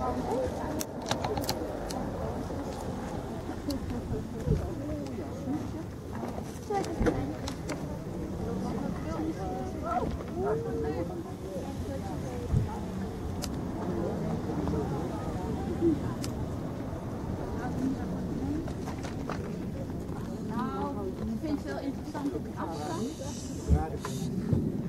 Nou, ik vind het wel interessant op afstand.